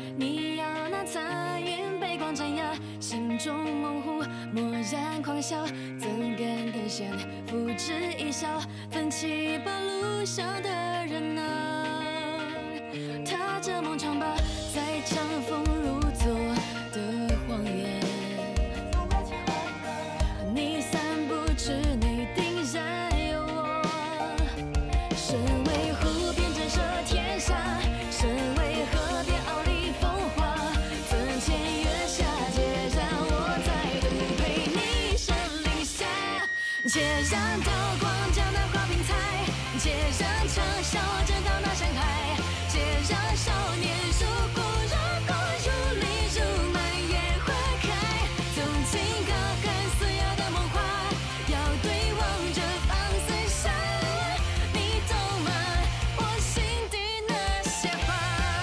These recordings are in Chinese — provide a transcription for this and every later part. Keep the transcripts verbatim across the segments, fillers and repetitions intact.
你要那残云被光斩压，心中模糊，蓦然狂笑，怎敢等闲，付之一笑，奋起把路上的人啊，踏着梦长吧，在长风如昨的荒野，你三步之内定然有我，身为湖边震慑天下，身为河边傲立风华，尊前月下，且让我再度陪你身临下，且让刀光将那花瓶裁，且让长啸震荡那山海，且让少年如骨如骨如泥如满野花开，纵情高喊嘶哑的梦话，要对望着放肆笑，你懂吗？我心底那些话。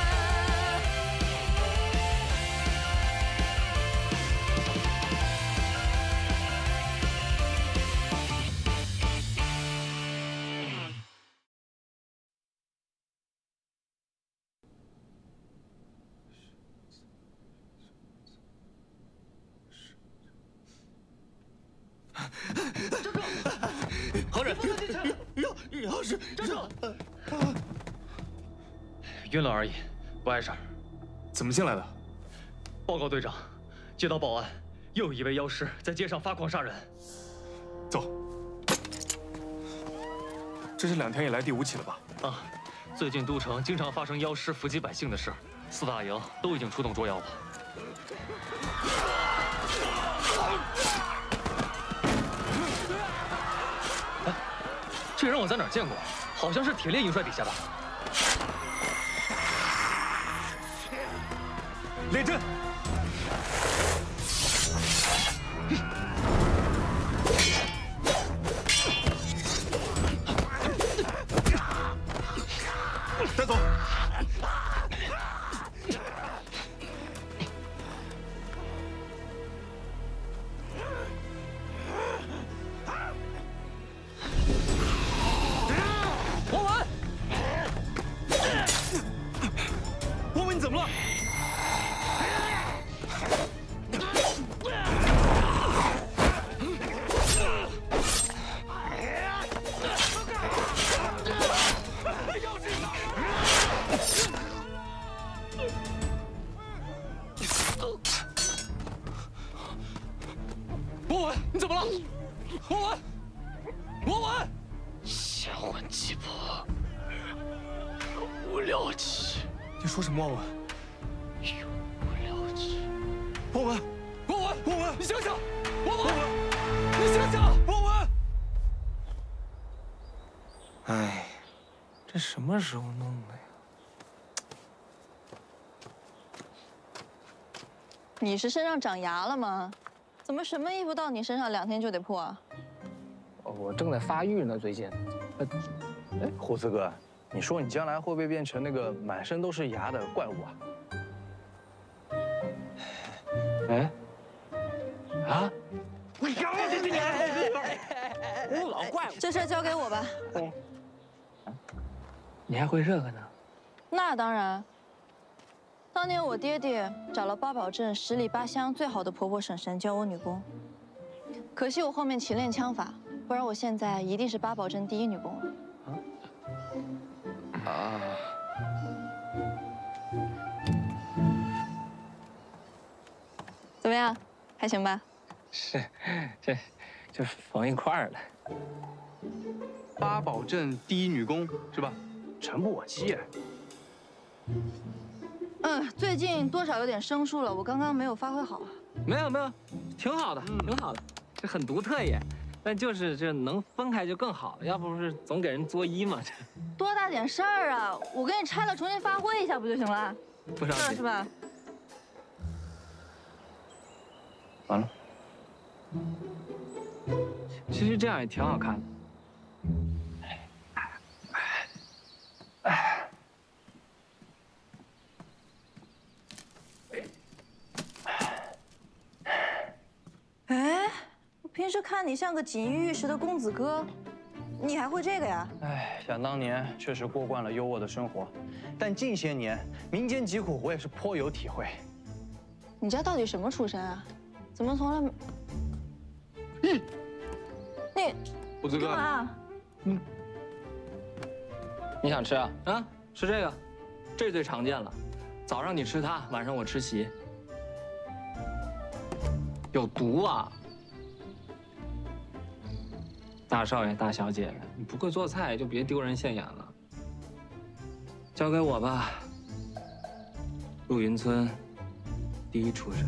何人？ 钥钥匙， 站住！晕了而已，不碍事儿。 怎么进来的？ 报告队长，接到报案，又有一位妖师在街上发狂杀人。 走。这是两天以来第五起了吧？ 啊，最近都城经常发生妖师伏击百姓的事，四大营都已经出动捉妖了。哎，这人我在哪儿见过？好像是铁猎元帅笔下的。 列阵！带走！ 王文， 王文，你怎么了？ 王文，你怎么了？王文，王文，仙魂寂魄，永无了期。 你说什么，王文？ 永无了期。 王文， 王文， 王文， 你醒醒！王文， 王文， 你醒醒！ 王文！哎，这什么时候弄的呀？ 你是身上长牙了吗？怎么什么衣服到你身上两天就得破啊？ 哦，我正在发育呢，最近。呃， 哎，胡子哥，你说你将来会不会变成那个满身都是牙的怪物啊？ 哎，啊？ 你干嘛这你？ 老怪物， 这事儿交给我吧。 你还会这个呢？ 那当然。当年我爹爹找了八宝镇十里八乡最好的婆婆婶婶教我女工，可惜我后面勤练枪法，不然我现在一定是八宝镇第一女工了。 啊？啊。 怎么样，还行吧？ 是，这这缝一块儿了。 八宝镇第一女工是吧？诚不我欺。 嗯，最近多少有点生疏了，我刚刚没有发挥好。 没有没有，挺好的，挺好的，这很独特耶。但就是这能分开就更好了，要不是总给人作揖嘛。这多大点事儿啊！我给你拆了，重新发挥一下不就行了？ 不着急是吧？ 完了。其实这样也挺好看的。 哎，我平时看你像个锦衣玉食的公子哥， 你还会这个呀？ 哎，想当年确实过惯了优渥的生活，但近些年民间疾苦我也是颇有体会。 你家到底什么出身啊？怎么从来没……嗯，你胡子哥， 干嘛？ 嗯，你想吃啊？啊，吃这个，这最常见了。早上你吃它，晚上我吃席。有毒啊！大少爷、大小姐，你不会做菜就别丢人现眼了。交给我吧。陆云村第一厨师。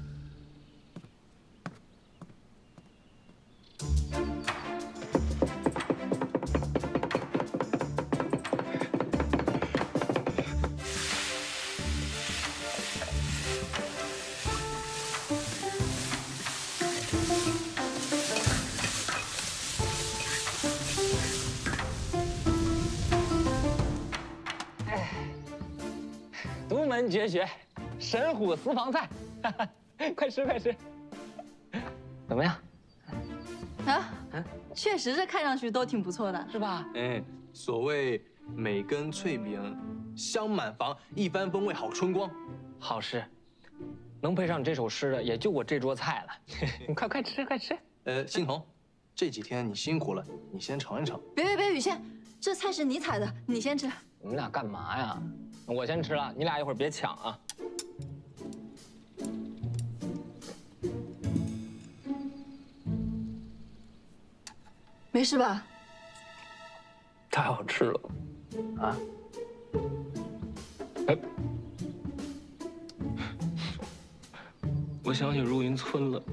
独门绝学，神虎私房菜，快吃快吃！怎么样？ 啊，确实这看上去都挺不错的， 是吧？ 哎，所谓每根脆饼，香满房，一番风味好春光。 好诗，能配上你这首诗的也就我这桌菜了。你快快吃快吃！ 呃，欣桐，这几天你辛苦了，你先尝一尝。 别别别，雨倩，这菜是你采的，你先吃。 你们俩干嘛呀？我先吃了，你俩一会儿别抢啊！ 没事吧？ 太好吃了，啊！哎，我想起如云村了，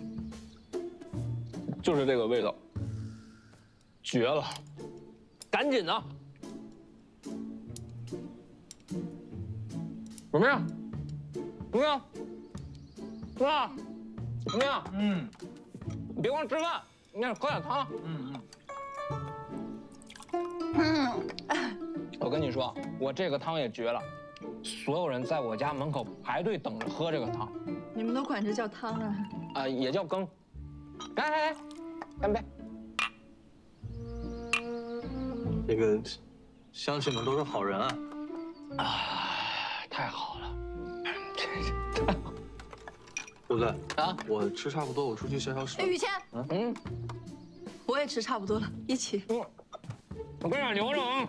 就是这个味道，绝了！赶紧的！怎么样？怎么样？是吧？怎么样？嗯。你别光吃饭，你看喝点汤。嗯嗯。嗯。我跟你说，我这个汤也绝了，所有人在我家门口排队等着喝这个汤。 你们都管这叫汤啊？ 啊，也叫羹。来来来，干杯！ 这个乡亲们都是好人啊。 啊。太好了，真是太好了！ 胡子啊， 我吃差不多，我出去消消食。 哎，雨倩， 嗯嗯， 我也吃差不多了，一起。 嗯，我跟你留着啊！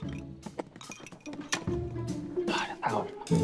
哎呀，太好吃了！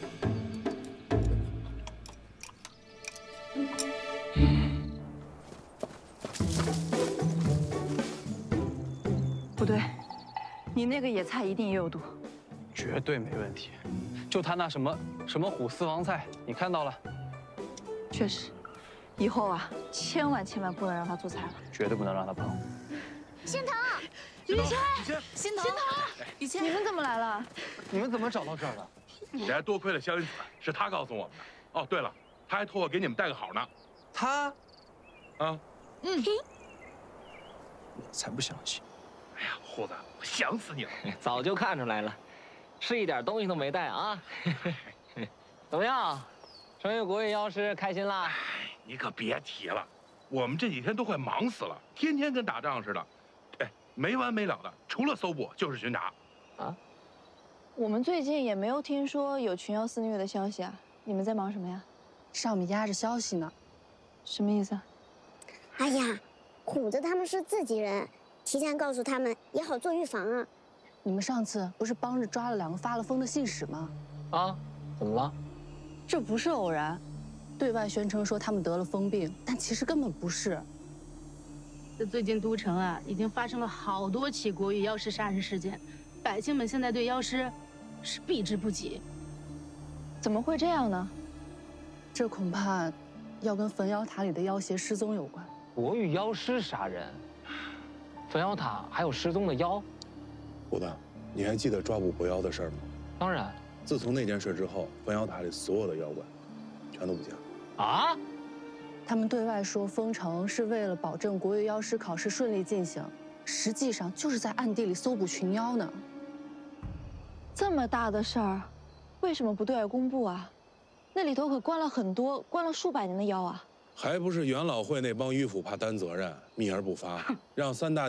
不对，你那个野菜一定也有毒。 绝对没问题，就他那什么什么虎私房菜，你看到了？ 确实，以后啊，千万千万不能让他做菜了， 绝对不能让他碰。 心疼， 雨倩， 心疼， 心疼，雨倩，你们怎么来了？ 你们怎么找到这儿的？ 这还多亏了肖云子，是他告诉我们的。哦，对了，他还托我给你们带个好呢。 他， 啊， 嗯， 我才不相信。 哎呀，虎子，我想死你了！ 早就看出来了，是一点东西都没带啊！怎么样，成为国乐妖师开心啦？ 哎，你可别提了，我们这几天都快忙死了，天天跟打仗似的，哎，没完没了的，除了搜捕就是巡查。 啊？ 我们最近也没有听说有群妖肆虐的消息啊，你们在忙什么呀？ 上面压着消息呢。 什么意思啊？ 哎呀，虎子他们是自己人，提前告诉他们也好做预防啊。 你们上次不是帮着抓了两个发了疯的信使吗？ 啊？怎么了？ 这不是偶然，对外宣称说他们得了疯病，但其实根本不是。 这最近都城啊，已经发生了好多起国语妖师杀人事件，百姓们现在对妖师是避之不及。 怎么会这样呢？ 这恐怕要跟焚妖塔里的妖邪失踪有关。 国语妖师杀人，焚妖塔还有失踪的妖？ 虎子，你还记得抓捕狐妖的事儿吗？ 当然。 自从那件事之后，焚妖塔里所有的妖怪全都不见了。 啊？ 他们对外说封城是为了保证国乐妖师考试顺利进行，实际上就是在暗地里搜捕群妖呢。 这么大的事儿，为什么不对外公布啊？那里头可关了很多，关了数百年的妖啊！ 还不是元老会那帮迂腐怕担责任，秘而不发，让三大殿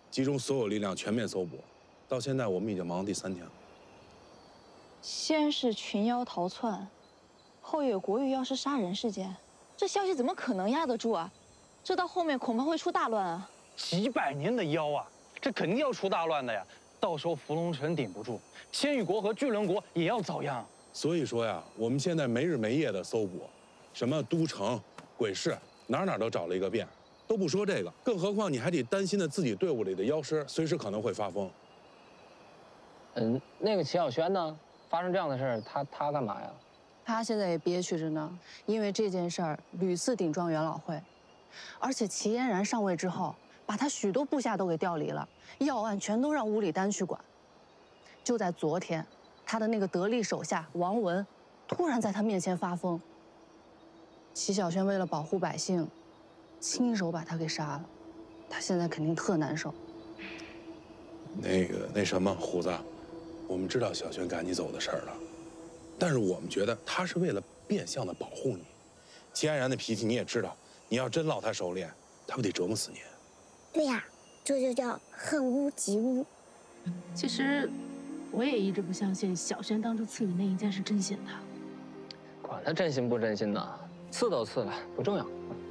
集中所有力量全面搜捕。到现在我们已经忙到第三天了。 先是群妖逃窜，后有国狱药师杀人事件，这消息怎么可能压得住啊？这到后面恐怕会出大乱啊！ 几百年的妖啊，这肯定要出大乱的呀！到时候伏龙城顶不住，千羽国和巨人国也要遭殃。 所以说呀，我们现在没日没夜的搜捕，什么都城、鬼市，哪哪都找了一个遍。都不说这个，更何况你还得担心着自己队伍里的妖师随时可能会发疯。 嗯，那个齐小轩呢？发生这样的事儿，他他干嘛呀？ 他现在也憋屈着呢，因为这件事儿屡次顶撞元老会，而且齐嫣然上位之后，把他许多部下都给调离了，要案全都让乌里丹去管。就在昨天，他的那个得力手下王文，突然在他面前发疯。齐小轩为了保护百姓，亲手把他给杀了，他现在肯定特难受。 那个那什么，虎子，我们知道小轩赶你走的事儿了，但是我们觉得他是为了变相的保护你。齐安然的脾气你也知道，你要真落他手里，他不得折磨死你？ 对呀，这就叫恨屋及乌。 其实，我也一直不相信小轩当初刺你那一剑是真心的。 管他真心不真心的，刺都刺了，不重要。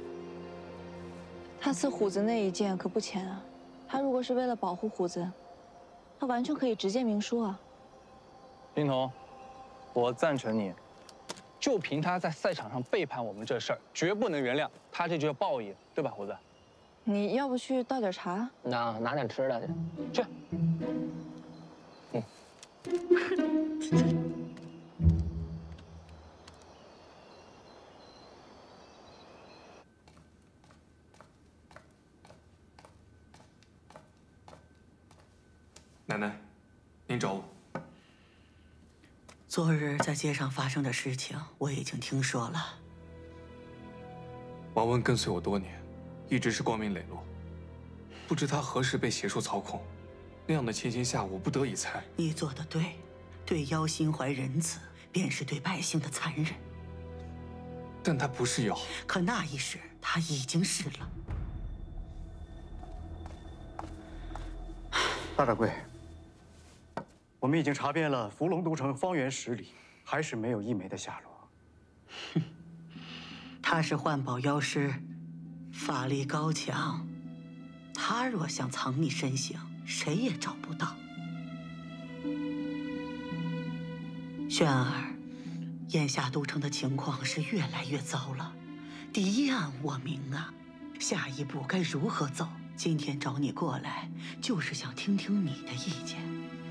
他刺虎子那一剑可不浅啊！他如果是为了保护虎子，他完全可以直接明说啊。 林童，我赞成你。就凭他在赛场上背叛我们这事儿，绝不能原谅。他这就叫报应，对吧，虎子？ 你要不去倒点茶？ 那拿点吃的去。去。嗯。 奶奶，您找我。 昨日在街上发生的事情，我已经听说了。 王文跟随我多年，一直是光明磊落，不知他何时被邪术操控。那样的情形下，我不得已才…… 你做得对，对妖心怀仁慈，便是对百姓的残忍。 但他不是妖， 可那一时他已经是了。 大掌柜。我们已经查遍了伏龙都城方圆十里，还是没有一枚的下落。 哼，他是幻宝妖师，法力高强，他若想藏匿身形，谁也找不到。轩儿，眼下都城的情况是越来越糟了，敌暗我明啊，下一步该如何走？今天找你过来，就是想听听你的意见。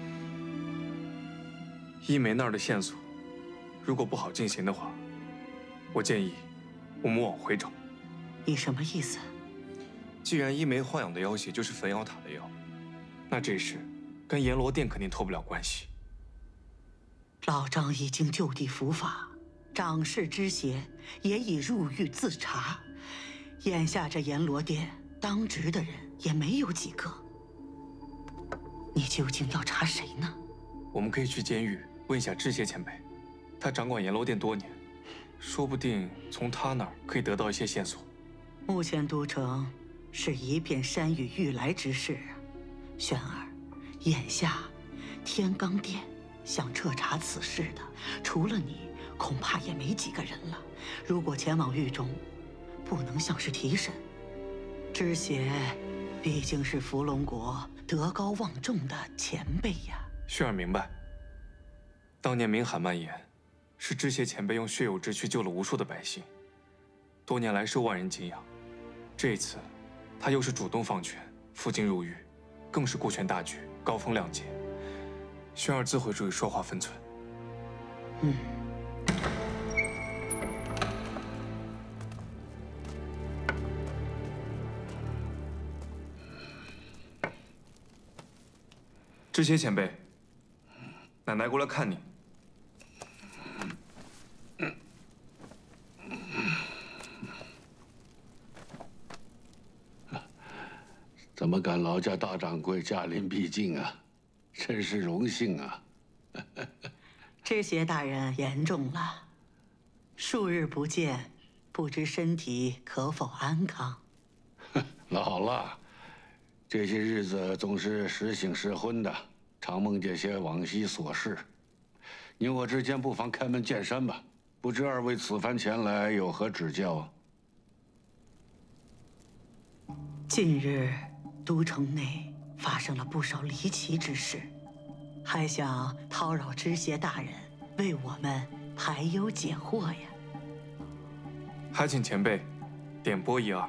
一梅那儿的线索，如果不好进行的话，我建议我们往回找。 你什么意思？ 既然一梅豢养的妖邪就是焚妖塔的妖，那这事跟阎罗殿肯定脱不了关系。 老张已经就地伏法，掌事之邪也已入狱自查，眼下这阎罗殿当值的人也没有几个。你究竟要查谁呢？ 我们可以去监狱问一下知邪前辈，他掌管阎罗殿多年，说不定从他那儿可以得到一些线索。 目前都城是一片山雨欲来之势啊，轩儿，眼下天罡殿想彻查此事的，除了你，恐怕也没几个人了。如果前往狱中，不能像是提审。知邪毕竟是伏龙国德高望重的前辈呀。 轩儿明白，当年明海蔓延，是知邪前辈用血友之躯救了无数的百姓，多年来受万人敬仰。这一次，他又是主动放权，负荆入狱，更是顾全大局，高风亮节。轩儿自会注意说话分寸。 嗯。 知邪前辈，奶奶过来看你。 怎么敢劳驾大掌柜驾临必境啊？真是荣幸啊！ 知邪大人言重了，数日不见，不知身体可否安康？ 老了， 这些日子总是时醒时昏的，常梦见些往昔琐事。你我之间不妨开门见山吧。不知二位此番前来有何指教啊？ 近日，都城内发生了不少离奇之事，还想叨扰知协大人为我们排忧解惑呀。 还请前辈点拨一二。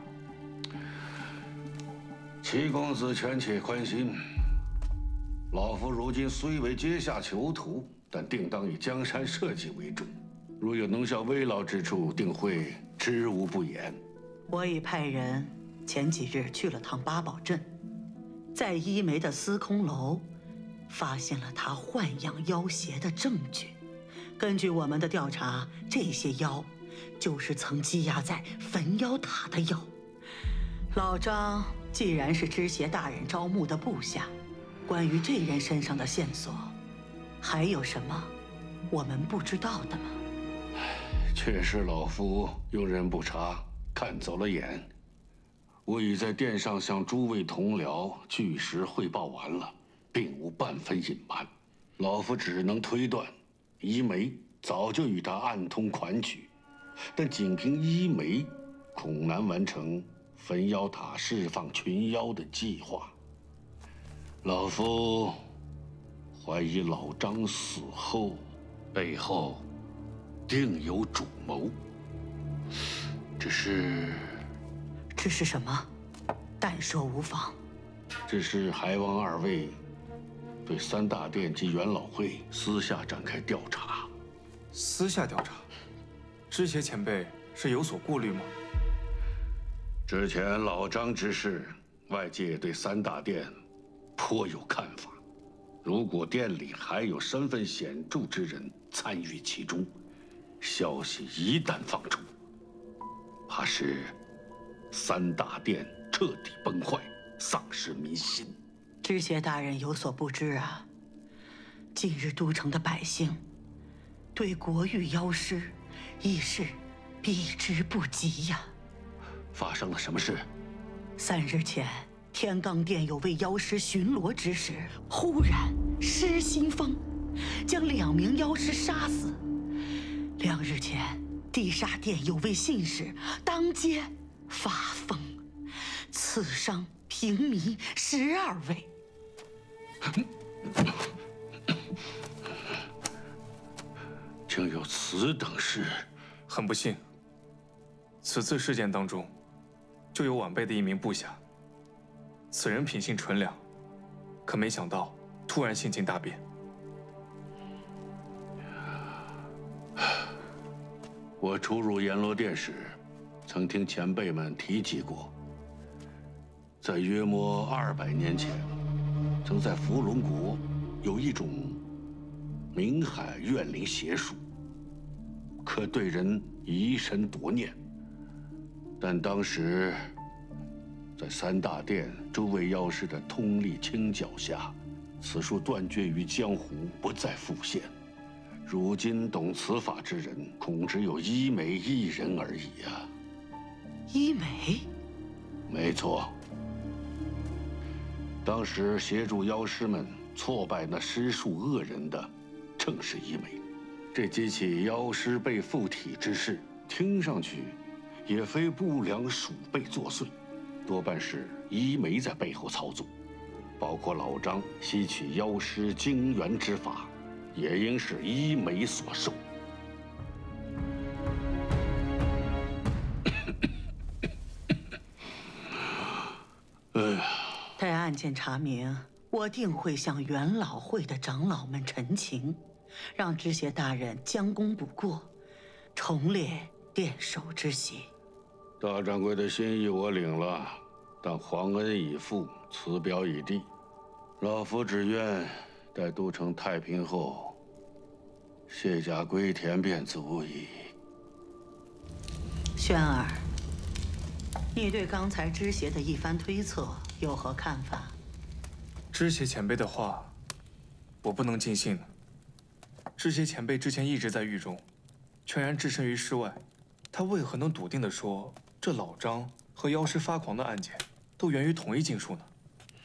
齐公子权且宽心，老夫如今虽为阶下囚徒，但定当以江山社稷为重。如有能效微劳之处，定会知无不言。 我已派人前几日去了趟八宝镇，在一梅的司空楼发现了他豢养妖邪的证据。根据我们的调查，这些妖就是曾积压在焚妖塔的妖。老张既然是知协大人招募的部下，关于这人身上的线索，还有什么我们不知道的吗？ 确实，老夫用人不察，看走了眼。我已在殿上向诸位同僚据实汇报完了，并无半分隐瞒。老夫只能推断，一梅早就与他暗通款曲，但仅凭一梅，恐难完成焚妖塔释放群妖的计划。老夫怀疑老张死后，背后定有主谋。只是， 只是什么？但说无妨。 只是还望二位对三大殿及元老会私下展开调查。 私下调查？知协前辈是有所顾虑吗？ 之前老张之事，外界对三大殿颇有看法。如果殿里还有身份显著之人参与其中，消息一旦放出，怕是三大殿彻底崩坏，丧失民心。 知协大人有所不知啊，近日都城的百姓对国域妖师亦是避之不及呀。 发生了什么事？ 三日前，天罡殿有位妖师巡逻之时，忽然失心疯，将两名妖师杀死。两日前，地煞殿有位信使当街发疯，刺伤平民十二位。 竟有此等事！ 很不幸，此次事件当中，就有晚辈的一名部下。此人品性纯良，可没想到突然性情大变。 我初入阎罗殿时，曾听前辈们提及过，在约莫二百年前，曾在伏龙国有一种冥海怨灵邪术，可对人移神夺念。但当时在三大殿诸位妖师的通力清剿下，此术断绝于江湖，不再复现。如今懂此法之人，恐只有一梅一人而已啊！ 一梅？ 没错。当时协助妖师们挫败那施术恶人的，正是一梅。这几起妖师被附体之事，听上去也非不良鼠辈作祟，多半是一梅在背后操纵。包括老张吸取妖师精元之法，也应是一梅所授。哎呀！ 待案件查明，我定会向元老会的长老们陈情，让知协大人将功补过，重列殿首之席。 大掌柜的心意我领了，但皇恩已负，辞表已递。老夫只愿待都城太平后，卸甲归田便足矣。 轩儿，你对刚才知协的一番推测有何看法？ 知协前辈的话，我不能尽信呢。知协前辈之前一直在狱中，全然置身于世外，他为何能笃定地说，这老张和妖师发狂的案件都源于同一禁术呢？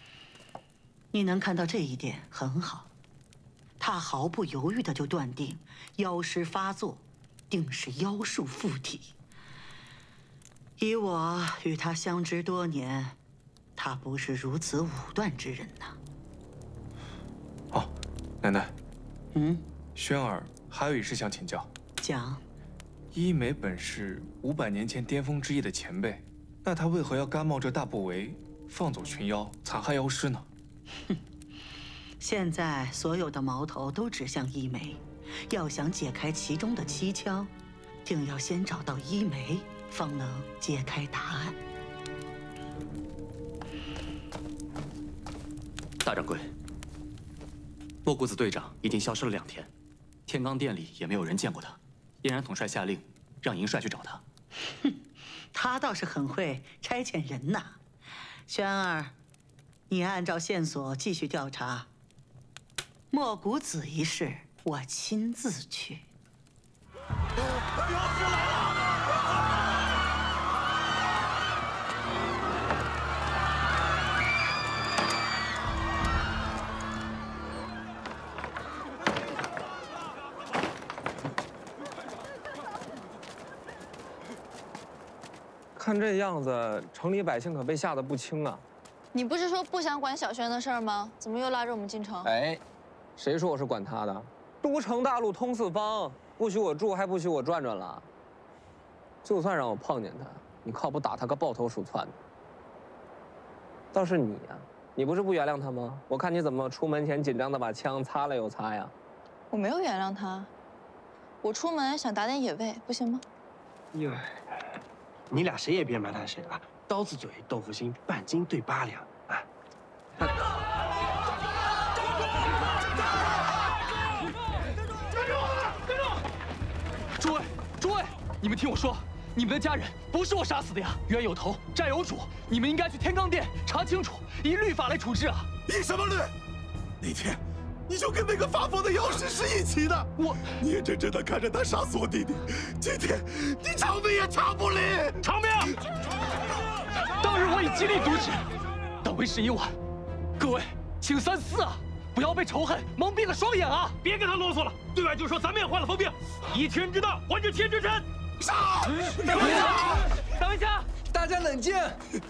你能看到这一点很好。他毫不犹豫的就断定妖师发作，定是妖术附体。以我与他相知多年，他不是如此武断之人呐。 哦，奶奶。 嗯。 轩儿还有一事想请教。 讲。 一梅本是五百年前巅峰之役的前辈，那他为何要甘冒这大不韪，放走群妖，残害妖师呢？ 哼。现在所有的矛头都指向一梅，要想解开其中的蹊跷，定要先找到一梅，方能揭开答案。 大掌柜，莫谷子队长已经消失了两天，天罡殿里也没有人见过他。燕然统帅下令，让银帅去找他。 哼，他倒是很会差遣人呐。轩儿，你按照线索继续调查。莫谷子一事，我亲自去。 看这样子，城里百姓可被吓得不轻啊！ 你不是说不想管小轩的事儿吗？怎么又拉着我们进城？ 哎，谁说我是管他的？都城大路通四方，不许我住，还不许我转转了。就算让我碰见他，你靠不打他个抱头鼠窜的。倒是你呀、啊，你不是不原谅他吗？我看你怎么出门前紧张的把枪擦了又擦呀。 我没有原谅他，我出门想打点野味，不行吗？ 哟，你俩谁也别埋汰谁啊！刀子嘴豆腐心，半斤对八两啊！站住！站住！诸位，诸位，你们听我说，你们的家人不是我杀死的呀，冤有头，债有主，你们应该去天罡殿查清楚，以律法来处置啊！ 以什么律？那天你就跟那个发疯的妖师是一起的， 我你眼睁睁的看着他杀死我弟弟，今天你偿命也偿不了！ 偿命！当日我已极力阻止，但为时已晚。各位，请三思啊！不要被仇恨蒙蔽了双眼啊！ 别跟他啰嗦了，对外就说咱们也患了疯病，以天之道还治天之身。 杀！ 等一下，等一下， 大家冷静，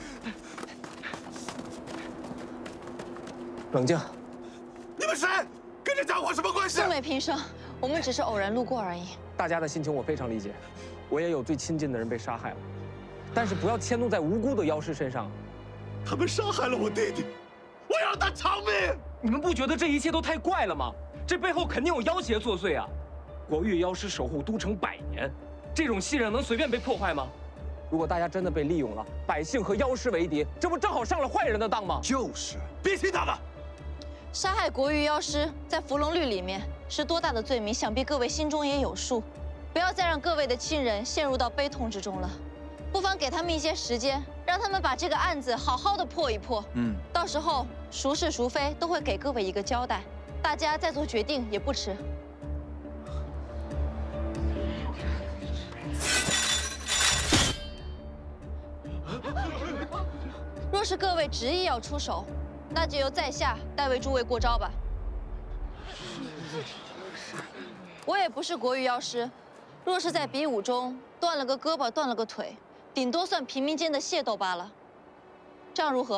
冷静。 你们谁？跟这家伙什么关系？ 素昧平生，我们只是偶然路过而已。 大家的心情我非常理解，我也有最亲近的人被杀害了，但是不要迁怒在无辜的妖师身上。 他们杀害了我弟弟，我要他偿命！ 你们不觉得这一切都太怪了吗？这背后肯定有妖邪作祟啊！国域妖师守护都城百年，这种信任能随便被破坏吗？如果大家真的被利用了，百姓和妖师为敌，这不正好上了坏人的当吗？ 就是，别听他的。 杀害国域妖师，在伏龙律里面是多大的罪名，想必各位心中也有数。不要再让各位的亲人陷入到悲痛之中了，不妨给他们一些时间，让他们把这个案子好好的破一破。嗯，到时候孰是孰非都会给各位一个交代，大家再做决定也不迟。若是各位执意要出手，那就由在下代为诸位过招吧。我也不是国域妖师，若是在比武中断了个胳膊、断了个腿，顶多算平民间的械斗罢了。这样如何？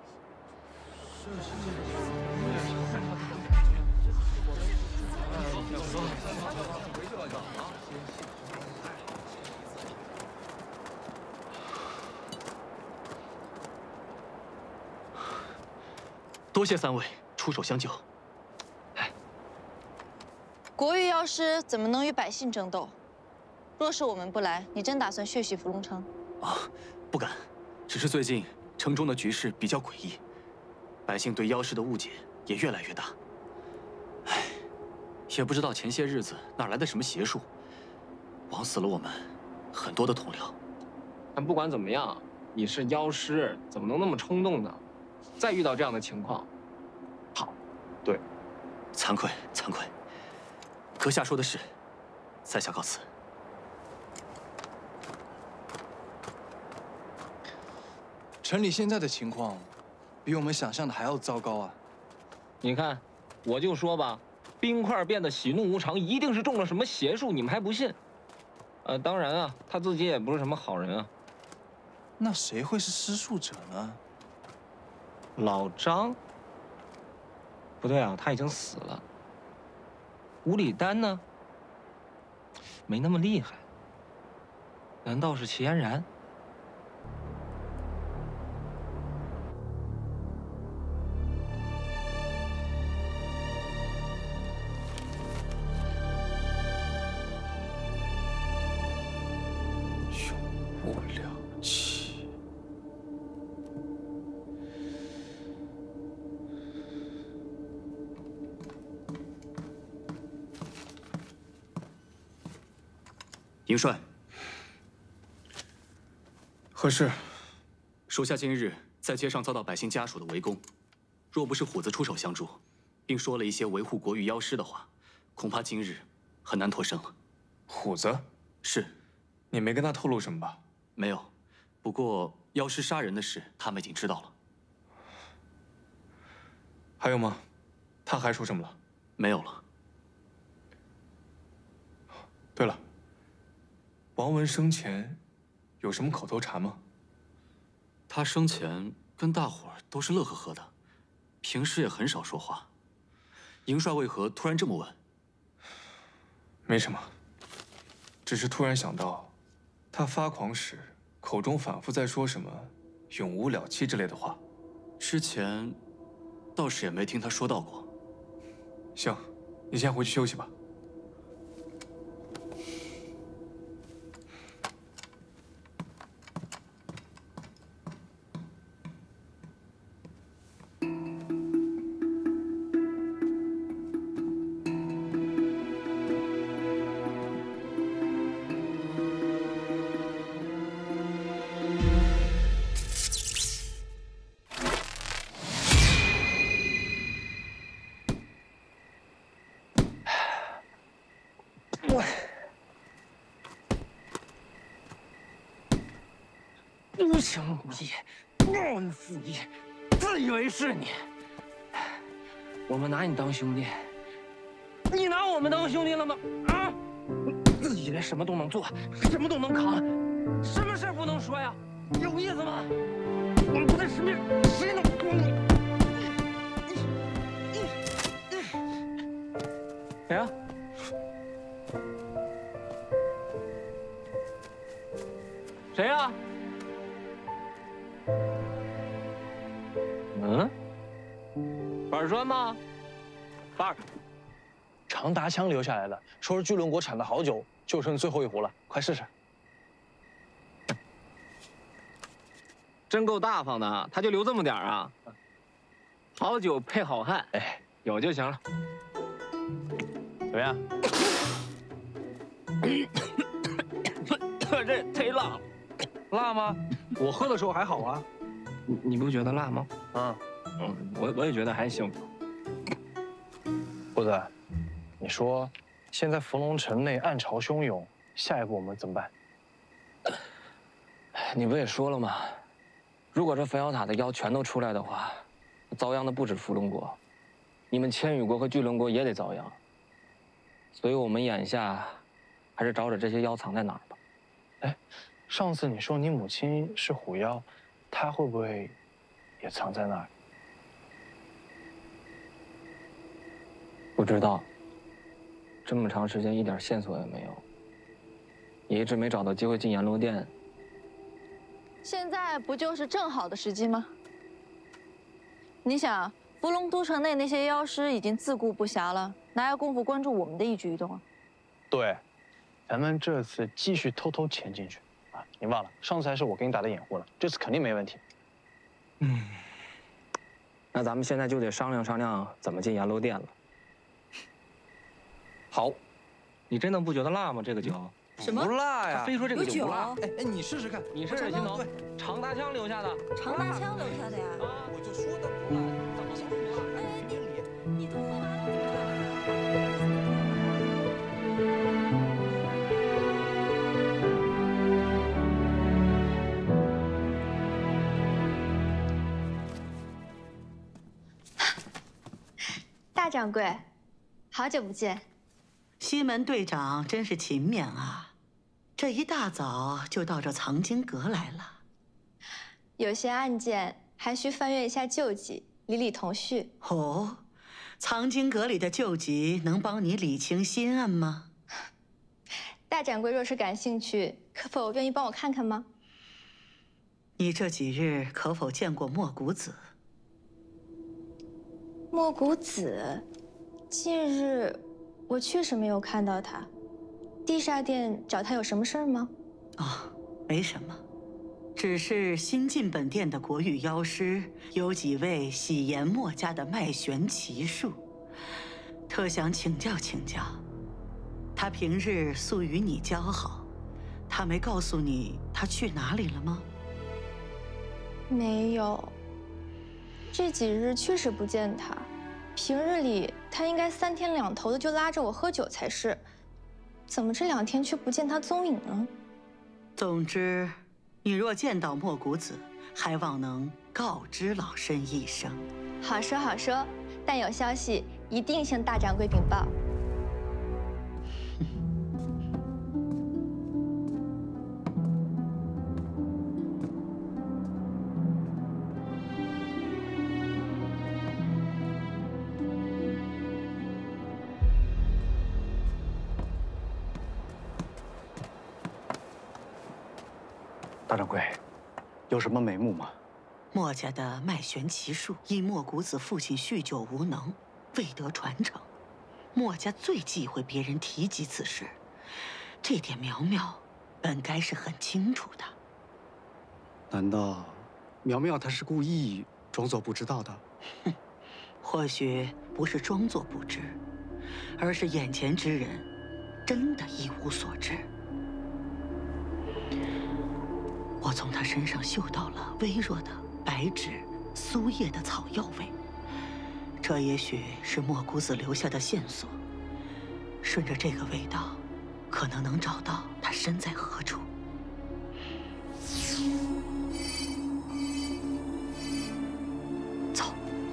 多谢三位出手相救。 国域妖师怎么能与百姓争斗？若是我们不来，你真打算血洗伏龙城？ 啊，不敢，只是最近城中的局势比较诡异，百姓对妖师的误解也越来越大。唉，也不知道前些日子哪来的什么邪术，枉死了我们很多的同僚。 但不管怎么样，你是妖师，怎么能那么冲动呢？再遇到这样的情况，好，对， 惭愧惭愧。阁下说的是，在下告辞。 城里现在的情况，比我们想象的还要糟糕啊！ 你看，我就说吧，冰块变得喜怒无常，一定是中了什么邪术，你们还不信？呃，当然啊，他自己也不是什么好人啊。 那谁会是施术者呢？ 老张？不对啊，他已经死了。吴礼丹呢？没那么厉害。难道是齐嫣然？ 永不了期。 营帅， 何事？ 属下今日在街上遭到百姓家属的围攻，若不是虎子出手相助，并说了一些维护国誉妖师的话，恐怕今日很难脱身了。 虎子？ 是。 你没跟他透露什么吧？ 没有，不过妖师杀人的事，他们已经知道了。 还有吗？他还说什么了？ 没有了。 对了，王文生前有什么口头禅吗？ 他生前跟大伙儿都是乐呵呵的，平时也很少说话。营帅为何突然这么问？ 没什么，只是突然想到，他发狂时口中反复在说什么“永无了期”之类的话。 之前倒是也没听他说到过。 行，你先回去休息吧。 无情无义，忘恩负义，自以为是你。我们拿你当兄弟，你拿我们当兄弟了吗？啊！自以为什么都能做，什么都能扛，什么事儿不能说呀？有意思吗？我们不在身边，谁能帮你？谁呀？谁呀？嗯，板砖吗？板， 长达枪留下来的，说是巨轮国产的好酒，就剩最后一壶了，快试试。 真够大方的，他就留这么点啊？好酒配好汉，哎，有就行了。 怎么样？ 这忒辣了，辣吗？ 我喝的时候还好啊。 你你不觉得辣吗？ 嗯嗯，我我也觉得还行。 虎子，你说现在伏龙城内暗潮汹涌，下一步我们怎么办？ 你不也说了吗？如果这焚妖塔的妖全都出来的话，遭殃的不止伏龙国，你们千羽国和巨轮国也得遭殃。所以我们眼下还是找找这些妖藏在哪儿吧。 哎，上次你说你母亲是虎妖，她会不会也藏在那儿？ 不知道。这么长时间一点线索也没有，也一直没找到机会进阎罗殿。 现在不就是正好的时机吗？你想，伏龙都城内那些妖师已经自顾不暇了，哪有功夫关注我们的一举一动啊？ 对，咱们这次继续偷偷潜进去啊！你忘了，上次还是我给你打的掩护了，这次肯定没问题。 嗯，那咱们现在就得商量商量怎么进阎罗殿了。好，你真的不觉得辣吗？这个酒什么不辣呀？他非说这个酒不辣。 哎哎，你试试看， 你试试，心彤。长达枪留下的。 长达枪留下的呀？ 啊，我就说的不辣，怎么能不辣？ 哎，你你都喝完了， 掌柜，好久不见。 西门队长真是勤勉啊，这一大早就到这藏经阁来了。 有些案件还需翻阅一下旧籍，理理头绪。 哦，藏经阁里的旧籍能帮你理清心案吗？ 大掌柜若是感兴趣，可否愿意帮我看看吗？ 你这几日可否见过莫谷子？ 莫谷子，近日我确实没有看到他。地煞殿找他有什么事儿吗？ 哦，没什么，只是新进本殿的国语妖师有几位喜研墨家的脉玄奇术，特想请教请教。他平日素与你交好，他没告诉你他去哪里了吗？ 没有。这几日确实不见他，平日里他应该三天两头的就拉着我喝酒才是，怎么这两天却不见他踪影呢？ 总之，你若见到莫谷子，还望能告知老身一声。 好说好说，但有消息一定向大掌柜禀报。 大掌柜，有什么眉目吗？ 墨家的脉玄奇术，因莫谷子父亲酗酒无能，未得传承。墨家最忌讳别人提及此事，这点苗苗本该是很清楚的。 难道苗苗她是故意装作不知道的？ 哼，或许不是装作不知，而是眼前之人真的一无所知。我从他身上嗅到了微弱的白芷、苏叶的草药味，这也许是莫谷子留下的线索。顺着这个味道，可能能找到他身在何处。走。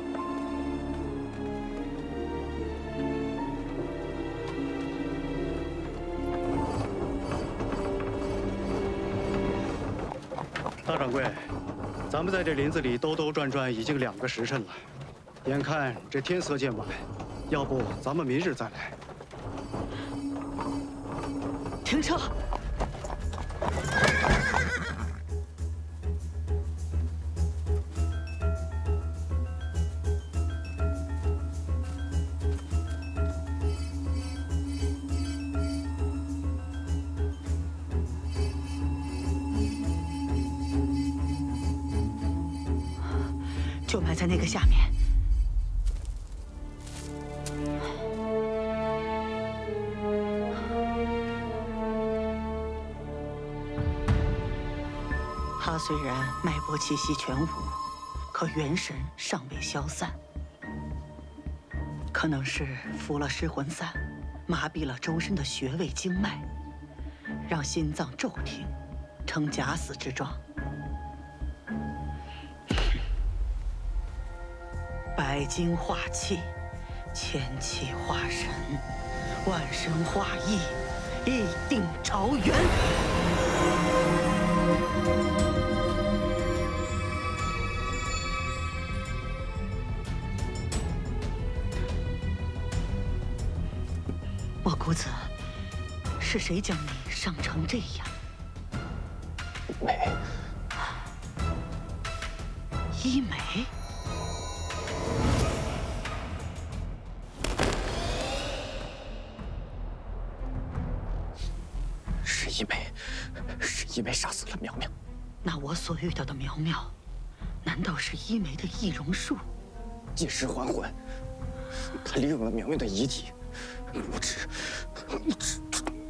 大掌柜，咱们在这林子里兜兜转转已经两个时辰了，眼看这天色渐晚，要不咱们明日再来。 停车！就埋在那个下面。他虽然脉搏气息全无，可元神尚未消散，可能是服了失魂散，麻痹了周身的穴位经脉，让心脏骤停，呈假死之状。百精化气，千气化神，万神化意，一定朝元。莫谷子，是谁将你伤成这样？ 美， 医美。 是医美，是医美杀死了苗苗。 那我所遇到的苗苗，难道是医美的易容术？ 借尸还魂，他利用了苗苗的遗体，无耻，无耻。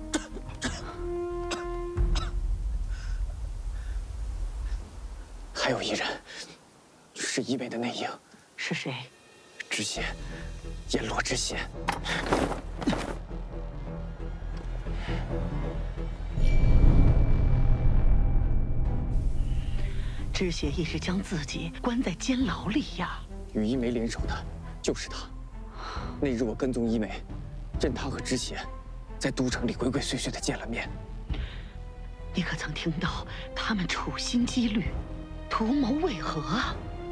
还有一人，是医美的内应。 是谁？ 知县，阎罗知县。 知县一直将自己关在监牢里呀。 与医美联手的，就是他。 那日我跟踪一梅，任他和知邪在都城里鬼鬼祟祟的见了面。 你可曾听到他们处心积虑、图谋为何啊？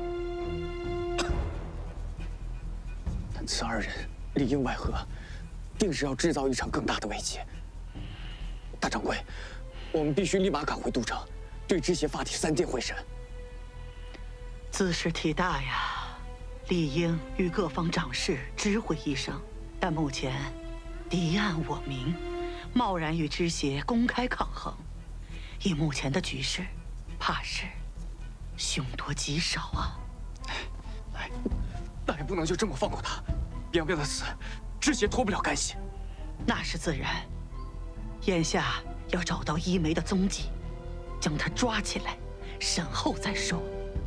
但此二人里应外合，定是要制造一场更大的危机。大掌柜，我们必须立马赶回都城，对知邪发起三殿会审。 兹事体大呀。 理应与各方长士知会一声，但目前敌暗我明，贸然与知邪公开抗衡，以目前的局势，怕是凶多吉少啊！ 哎，那也不能就这么放过他。两边的死，知邪脱不了干系。 那是自然。眼下要找到一梅的踪迹，将他抓起来，审后再说。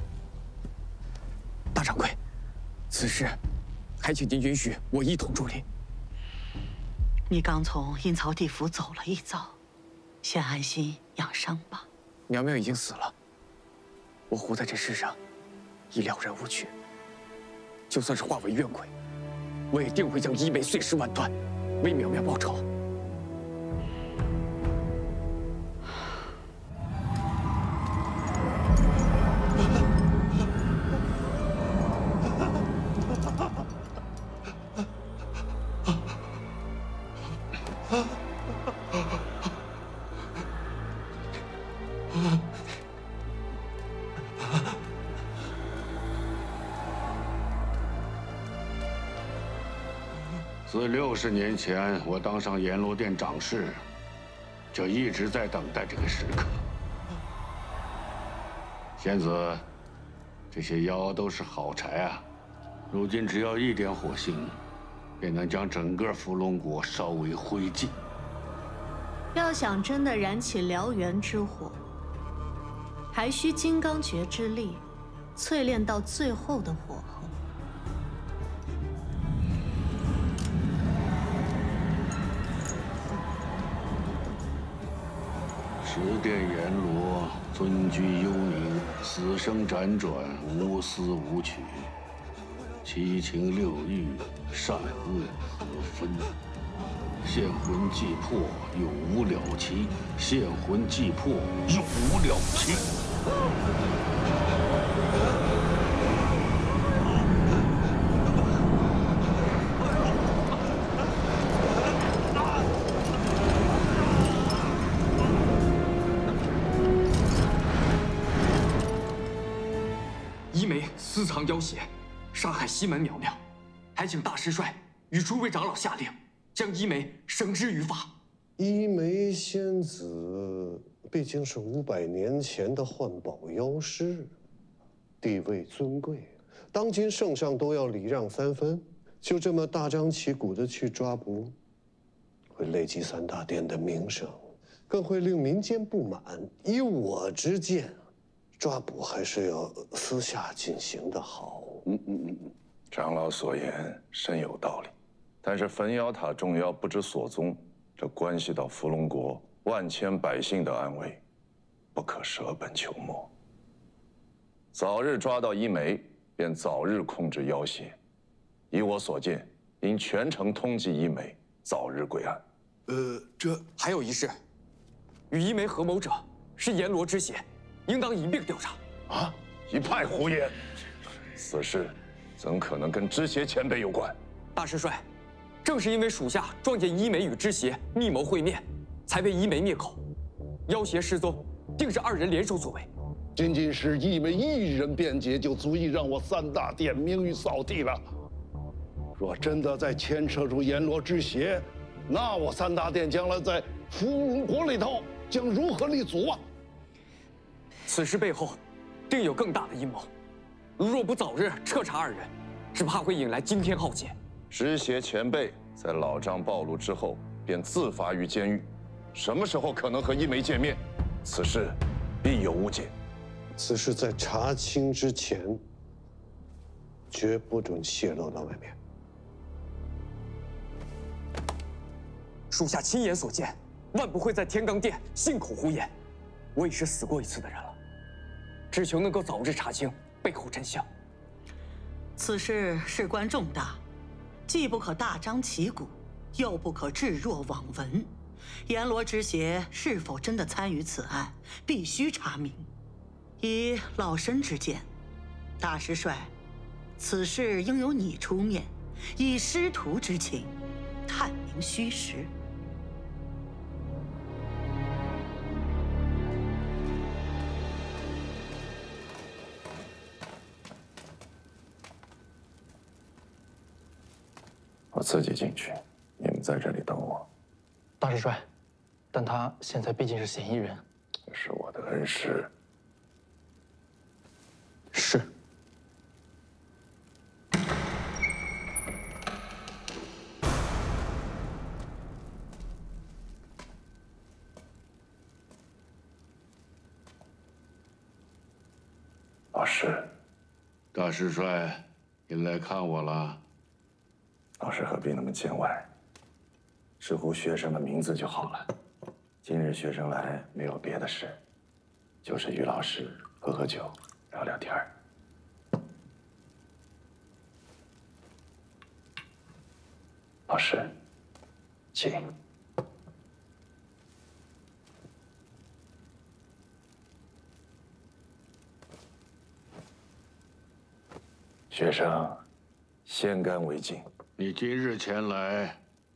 大掌柜。 此事，还请您允许我一同助力。 你刚从阴曹地府走了一遭，先安心养伤吧。 苗苗已经死了，我活在这世上，已了然无趣。就算是化为怨鬼，我也定会将一梅碎尸万段，为苗苗报仇。 自六十年前我当上阎罗殿掌事，就一直在等待这个时刻。仙子，这些妖都是好柴啊！如今只要一点火星，便能将整个伏龙国烧为灰烬。 要想真的燃起燎原之火，还需金刚诀之力，淬炼到最后的火候。 十殿阎罗尊居幽冥，死生辗转，无私无取，七情六欲，善恶可分。现魂既魄，永无了期；现魂既魄，永无了期。 一梅私藏妖邪，杀害西门苗苗，还请大师帅与诸位长老下令，将一梅绳之于法。 一梅仙子毕竟是五百年前的幻宝妖师，地位尊贵，当今圣上都要礼让三分，就这么大张旗鼓的去抓捕，会累及三大殿的名声，更会令民间不满。依我之见，抓捕还是要私下进行的好。 嗯嗯嗯，长老所言深有道理，但是焚妖塔众妖不知所踪，这关系到伏龙国万千百姓的安危，不可舍本求末。早日抓到一梅，便早日控制妖邪。依我所见，应全城通缉一梅，早日归案。 呃，这还有一事，与一梅合谋者是阎罗之邪，应当一并调查。 啊！一派胡言！此事怎可能跟知邪前辈有关？ 大师帅，正是因为属下撞见一梅与知邪密谋会面，才被一梅灭口。妖邪失踪，定是二人联手所为。 仅仅是一梅一人辩解，就足以让我三大殿名誉扫地了。若真的再牵扯出阎罗之邪，那我三大殿将来在伏龙国里头将如何立足啊？ 此事背后定有更大的阴谋，若不早日彻查二人，只怕会引来惊天浩劫。 知邪前辈在老张暴露之后，便自罚于监狱，什么时候可能和一梅见面？此事必有误解。 此事在查清之前，绝不准泄露到外面。 属下亲眼所见，万不会在天罡殿信口胡言。我已是死过一次的人了，只求能够早日查清背后真相。 此事事关重大， 既不可大张旗鼓，又不可置若罔闻。阎罗之邪是否真的参与此案，必须查明。以老身之见，大师帅，此事应由你出面，以师徒之情探明虚实。 我自己进去，你们在这里等我。 大师帅，但他现在毕竟是嫌疑人， 是我的恩师。 是。 老师， 大师帅，你来看我了。 老师何必那么见外？直呼学生的名字就好了。今日学生来没有别的事，就是与老师喝喝酒，聊聊天儿。老师，请。学生，先干为敬。 你今日前来，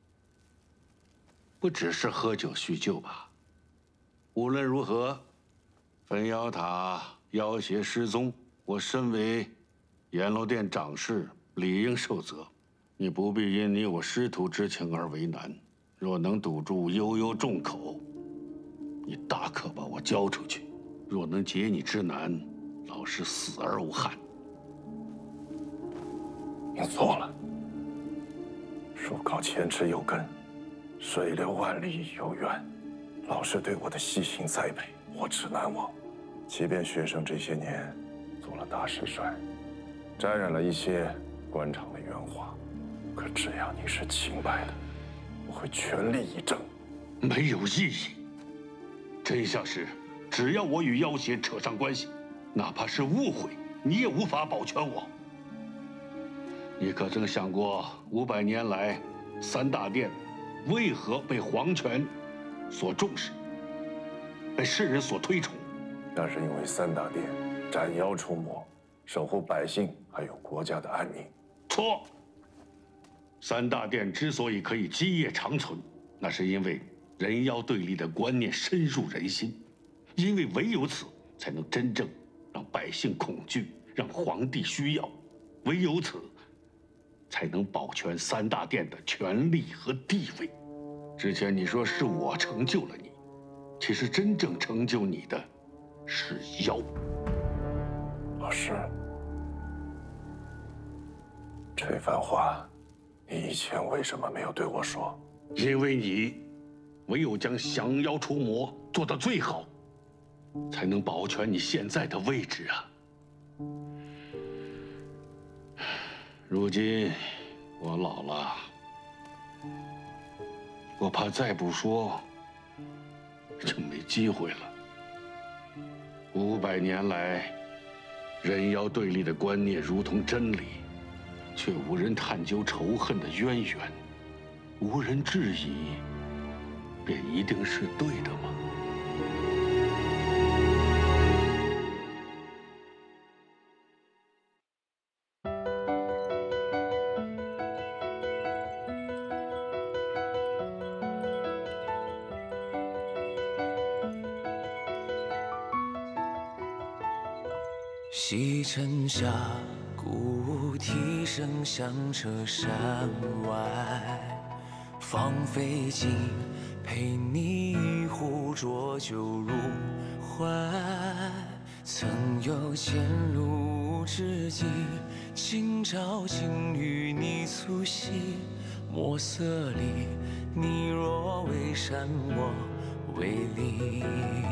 不只是喝酒叙旧吧？无论如何，焚窑塔妖邪失踪，我身为阎罗殿掌事，理应受责。你不必因你我师徒之情而为难。若能堵住悠悠众口，你大可把我交出去；若能解你之难，老师死而无憾。 你错了。 树高千尺有根，水流万里有源。老师对我的细心栽培，我只难忘。即便学生这些年做了大师帅，沾染了一些官场的冤花，可只要你是清白的，我会全力以正。 没有意义。真相是，只要我与妖邪扯上关系，哪怕是误会，你也无法保全我。 你可曾想过，五百年来，三大殿为何被皇权所重视，被世人所推崇？ 那是因为三大殿斩妖除魔，守护百姓还有国家的安宁。 错。三大殿之所以可以基业长存，那是因为人妖对立的观念深入人心，因为唯有此，才能真正让百姓恐惧，让皇帝需要，唯有此。 才能保全三大殿的权力和地位。之前你说是我成就了你，其实真正成就你的是妖。 老师，这番话，你以前为什么没有对我说？ 因为你唯有将降妖除魔做到最好，才能保全你现在的位置啊。 如今我老了，我怕再不说就没机会了。五百年来，人妖对立的观念如同真理，却无人探究仇恨的渊源，无人质疑，便一定是对的吗？ 西城下，鼓舞蹄声响彻山外。放飞尽，陪你一壶浊酒入怀。曾有渐入无知己，今朝竟与你促膝。墨色里，你若为山，我为林。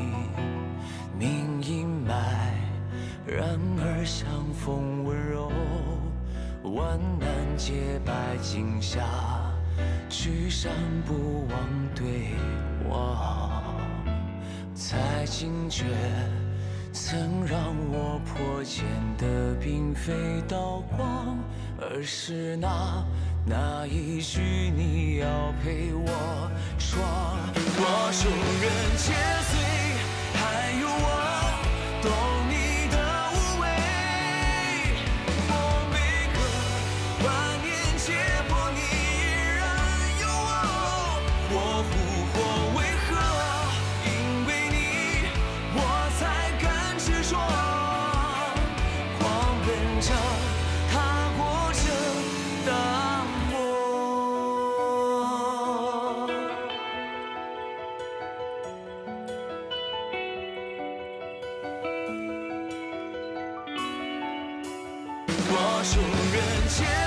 命阴霾。 然而相逢温柔，万难结拜今夏，聚散不忘对望。才惊觉曾让我破茧的并非刀光，而是那那一句你要陪我说。多少人千岁，还有我懂你的无畏。我每个万年劫波，你依然有我。我呼火为何？因为你，我才敢执着。狂奔着，踏过这大漠。多少人间？